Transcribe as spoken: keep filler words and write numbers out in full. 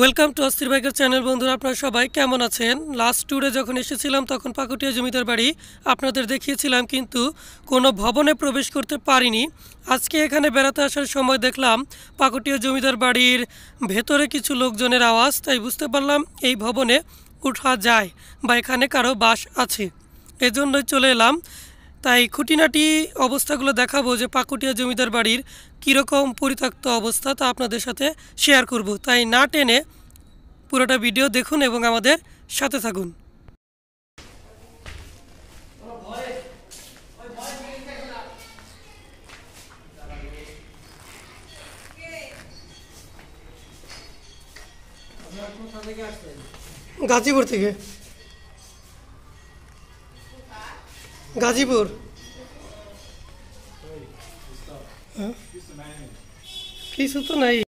Welcome to অস্থির বাইকের channel. বন্ধুরা আপনারা সবাই কেমন আছেন? লাস্ট ট্যুরে যখন এসেছিলাম তখন পাকুটিয়া জমিদার বাড়ি আপনাদের দেখিয়েছিলাম, কিন্তু কোনো ভবনে প্রবেশ করতে পারিনি। আজকে এখানে বেড়াতে আসার সময় দেখলাম পাকুটিয়া জমিদার বাড়ির ভেতরে কিছু লোকজনের আওয়াজ, তাই বুঝতে পারলাম এই ভবনে ওঠা যায় বা এখানে কারো বাস আছে, এজন্যই চলে এলাম। তাই খুঁটিনাটি অবস্থাগুলো দেখাবো যে পাকুটিয়া জমিদার বাড়ির কীরকম পরিত্যক্ত অবস্থা তা আপনাদের সাথে শেয়ার করব। তাই না টেনে পুরোটা ভিডিও দেখুন এবং আমাদের সাথে থাকুন। গাজীপুর থেকে। গাজীপুর। কিছু তো নাই।